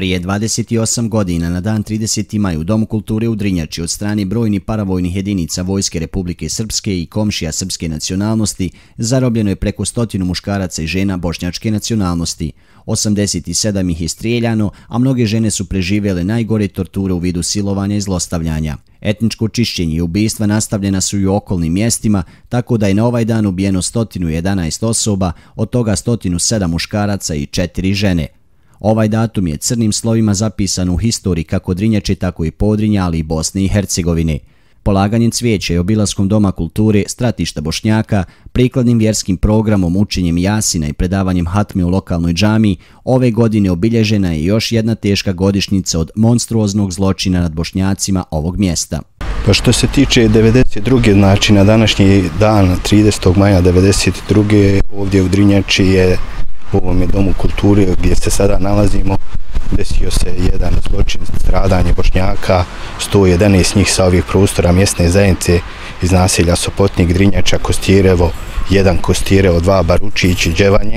Prije 28 godina na dan 30. maj u Domu kulture u Drinjači od strane brojnih paravojnih jedinica Vojske Republike Srpske i komšija srpske nacionalnosti zarobljeno je preko 100 muškaraca i žena bošnjačke nacionalnosti. 87 ih je strijeljano, a mnoge žene su preživjele najgore torture u vidu silovanja i zlostavljanja. Etničko čišćenje i ubistva nastavljena su i u okolnim mjestima, tako da je na ovaj dan ubijeno 111 osoba, od toga 107 muškaraca i 4 žene. Ovaj datum je crnim slovima zapisan u historiji kako Drinjače, tako i Podrinja, ali i Bosne i Hercegovine. Polaganjem cvijeća i obilaskom Doma kulture, stratišta Bošnjaka, prikladnim vjerskim programom, učenjem jasina i predavanjem hatme u lokalnoj džamiji, ove godine obilježena je još jedna teška godišnjica od monstruoznog zločina nad Bošnjacima ovog mjesta. Pa što se tiče 92. znači na današnji dan 30. maja 92. ovdje u Drinjači je u ovom Domu kulture gdje se sada nalazimo desio se jedan zločin, stradanje Bošnjaka, 111 njih sa ovih prostora mjesne zajednice iz naselja Sopotnik, Drinjača, Kostirevo, 1 Kostirevo, 2 Baručić i Đevanje.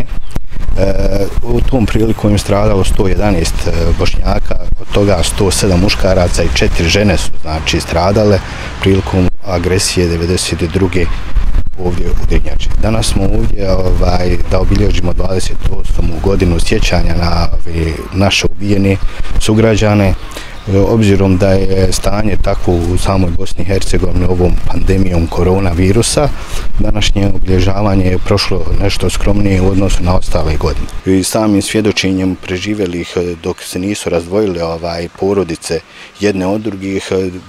U tom priliku im stradalo 111 Bošnjaka, od toga 107 muškaraca i 4 žene su znači stradale prilikom agresije 92. ovdje u Drinjači. Danas smo ovdje da obilježimo 28. godinu sjećanja na naše ubijene sugrađane. Obzirom da je stanje takvo u samoj Bosni i Hercegovini ovom pandemijom koronavirusa, današnje obilježavanje je prošlo nešto skromnije u odnosu na ostale godine. I samim svjedočenjem preživjelih dok se nisu razdvojile porodice jedne od drugih,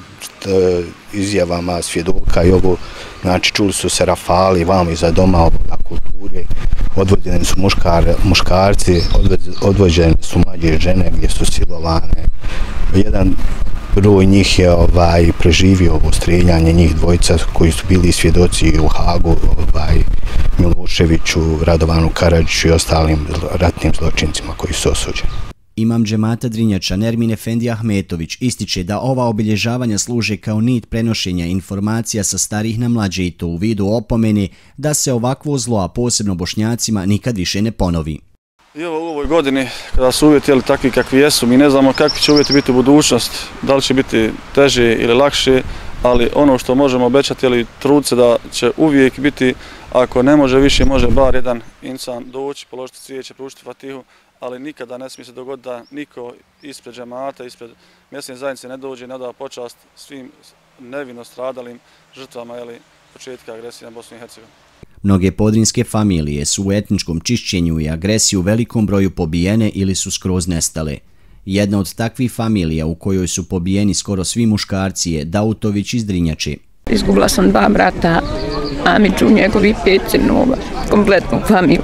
izjavama svjedoka i ovo, znači čuli su se rafali vamo iza Doma kulture, odvođeni su muškarci, odvođene su mlađe žene gdje su silovane. Jedan broj njih je preživio ovo strijeljanje, njih dvojica koji su bili svjedoci u Hagu, Miloševiću, Radovanu Karadžiću i ostalim ratnim zločincima koji su osuđeni. Imam džemata Drinjača Nermin Efendi Ahmetović ističe da ova obilježavanja služe kao nit prenošenja informacija sa starih na mlađe i to u vidu opomene da se ovakvo zlo, a posebno Bošnjacima, nikad više ne ponovi. I u ovoj godini, kada su uvjeti takvi kakvi jesu, mi ne znamo kakvi će uvjeti biti u budućnost, da li će biti teže ili lakše, ali ono što možemo obećati, trud se da će uvijek biti, ako ne može više, može bar jedan insan doći, položiti cvijeće, proučiti fatihu, ali nikada ne smije se dogoditi da niko ispred džemata, ispred mjesne zajednice ne dođe i ne da počast svim nevino stradalim žrtvama početka agresije na Bosnu i Hercegovinu. Mnoge podrinjske familije su u etničkom čišćenju i agresiji u velikom broju pobijene ili su skroz nestale. Jedna od takvih familija u kojoj su pobijeni skoro svi muškarci je Dautović iz Drinjače. Izgubila sam 2 brata, Amidžu, njegovi 5 sinova, kompletnu familiju.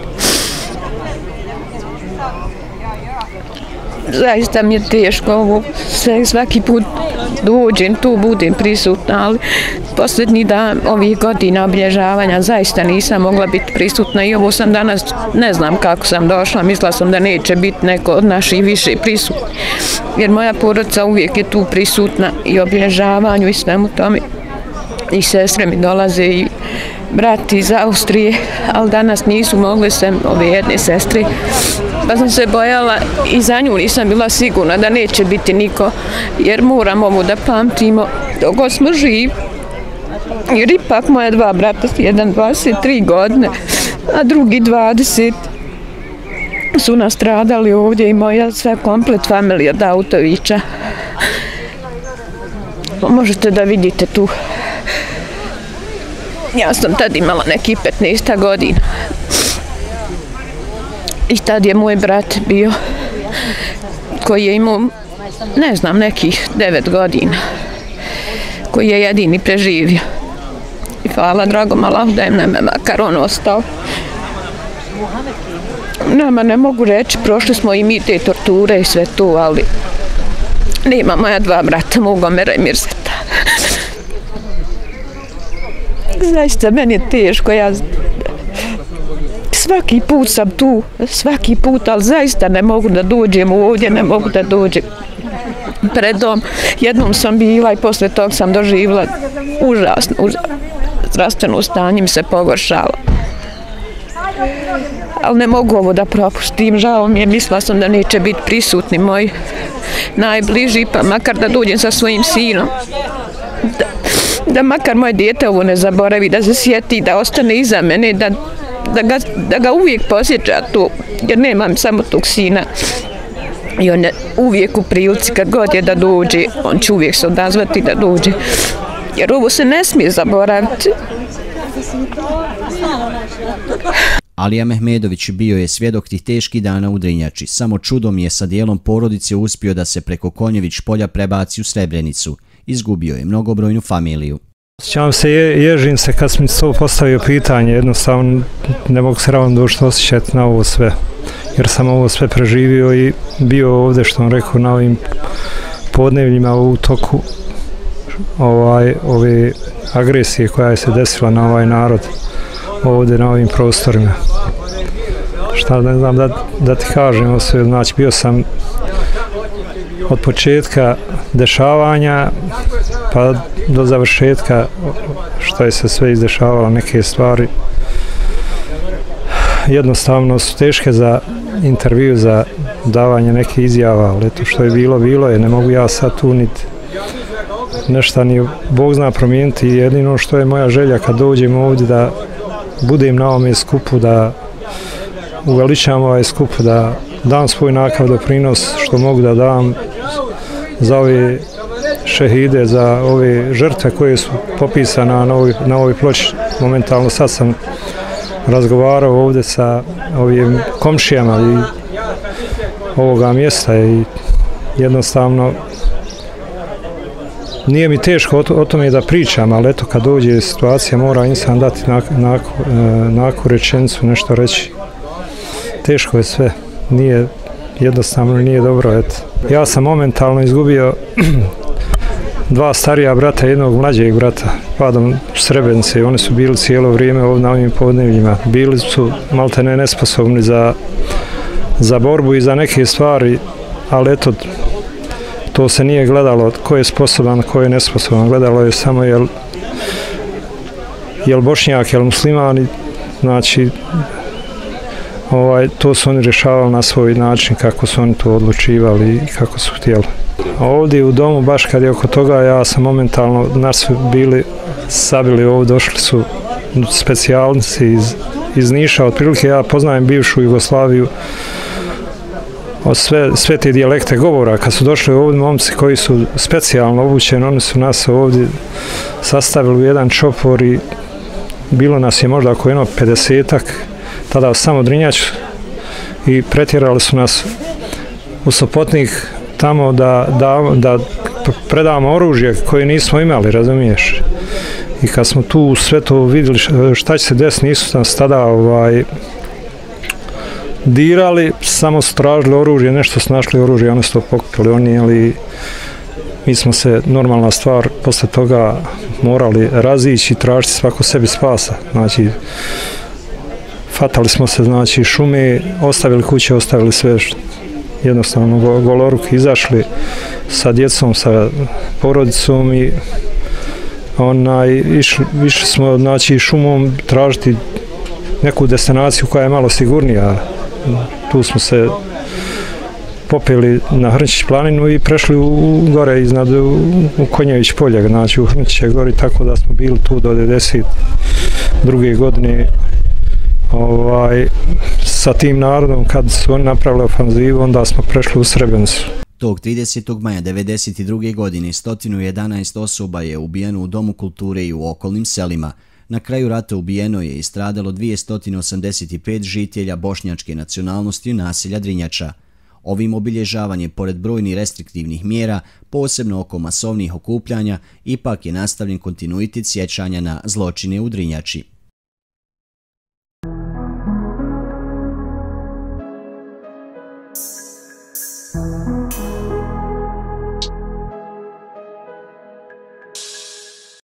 Zaista mi je teško ovo, svaki put dođem tu, budem prisutna, ali posljednji dan ovih godina obilježavanja zaista nisam mogla biti prisutna i ovo sam danas, ne znam kako sam došla, mislila sam da neće biti neko od naših više prisutni, jer moja porodica uvijek je tu prisutna i obilježavanju i svemu tome. I sestre mi dolaze i brat iz Austrije, ali danas nisu mogle sem ove jedne sestre. Pa sam se bojala i za nju nisam bila sigurna da neće biti niko, jer moram ovo da pamtimo dok god smo živi. Jer ipak moja 2 brata, jedan 23 godine, a drugi 20, su nastradali ovdje i moja sva komplet familija Dautovića. Možete da vidite tu. Ja sam tad imala neki 15 godina. I tad je moj brat bio, koji je imao, ne znam, nekih 9 godina, koji je jedini preživio. I hvala dragom Allahu da je nam makar on ostao. Nama ne mogu reći, prošli smo i mi te torture i sve to, ali nema moja 2 brata, Mugomera i Mirsata. Zaista, meni je teško, ja svaki put sam tu, svaki put, ali zaista ne mogu da dođem ovdje, ne mogu da dođem pred dom. Jednom sam bila i posle tog sam doživjela užasno, zdravstveno stanje mi se pogoršalo. ali ne mogu ovo da propustim, žao mi je, mislila sam da neće biti prisutni moji najbliži, pa makar da dođem sa svojim sinom. Da makar moje dijete ovo ne zaboravi, da se sjeti, da ostane iza mene, da ga uvijek posjeća to, jer nemam samo tog sina. I on je uvijek u prilici, kad god je da dođe, on će uvijek se odazvati da dođe. Jer ovo se ne smije zaboraviti. Alija Mehmedović bio je svjedok tih teških dana u Drinjači. Samo čudom je sa dijelom porodice uspio da se preko Konjević polja prebaci u Srebrenicu. Izgubio je mnogobrojnu familiju. Sjećam se, ježim se kad sam to postavio pitanje, jednostavno ne mogu se ravno dušno osjećati na ovo sve. Jer sam ovo sve preživio i bio ovdje, što vam rekao, na ovim podnevljima u toku ove agresije koja je se desila na ovaj narod ovdje na ovim prostorima. Šta ne znam da ti kažem, znači bio sam od početka dešavanja pa do završetka što je se sve izdešavalo, neke stvari jednostavno su teške za intervju, za davanje neke izjava, ali to što je bilo je, ne mogu ja sad tu niti nešto ni Bog zna promijeniti. Jedino što je moja želja kad dođem ovdje da budem na ovome skupu, da uveličam ovaj skup, da dam svoj nakav doprinos što mogu da dam za ove šehide, za ove žrtve koje su popisane na ovoj ploči. Momentalno sad sam razgovarao ovdje sa ovim komšijama i ovoga mjesta i jednostavno nije mi teško o tome da pričam, ali eto kad dođe situacija mora insan dati naku rečenicu, nešto reći. Teško je sve, jednostavno nije dobro. Eto. Ja sam momentalno izgubio 2 starija brata i 1 mlađeg brata padom u Srebrenici. Oni su bili cijelo vrijeme ovdje na ovim podnevljima. Bili su maltene nesposobni za borbu i za neke stvari, ali eto, to se nije gledalo ko je sposoban, ko je nesposoban. Gledalo je samo jel Bošnjak, jel musliman, znači to su oni rješavali na svoj način kako su oni to odlučivali i kako su htjeli. Ovdje u domu, baš kad je oko toga, ja sam momentalno, nas su bili sabili ovdje, došli su specijalnici iz Niša, otprilike ja poznajem bivšu Jugoslaviju, sve te dijalekte govora. Kad su došli ovdje momci koji su specijalno obučeni, oni su nas ovdje sastavili u jedan čopor i bilo nas je možda oko 50-ak, tada samo Drinjač, i pretjerali su nas u Sopotnik tamo da predamo oružje koje nismo imali, razumiješ. I kad smo tu sve to vidjeli šta će se desiti, nisu nas tada dirali, samo su tražili oružje, nešto su našli oružje, oni su to pokupili, oni, mi smo se, normalna stvar, posle toga morali razići i tražiti svako sebi spasa. Znači, fatali smo se, znači, šume, ostavili kuće, ostavili sve, jednostavno goloruki izašli sa djecom, sa porodicom i išli smo, znači, šumom tražiti neku destinaciju koja je malo sigurnija. Tu smo se popeli na Hrnčić planinu i prešli gore iznad u Konjević polje, znači u Hrnčiće gori, tako da smo bili tu do 1992. godine sa tim narodom. Kad su oni napravili ofanzivu, onda smo prešli u Srebrenicu. Tog 30. maja 1992. godine 111 osoba je ubijeno u Domu kulture i u okolnim selima. Na kraju rata ubijeno je i stradalo 285 žitelja bošnjačke nacionalnosti u naselja Drinjača. Ovim obilježavanjem, pored brojnih restriktivnih mjera, posebno oko masovnih okupljanja, ipak je nastavljen kontinuitet sjećanja na zločine u Drinjači.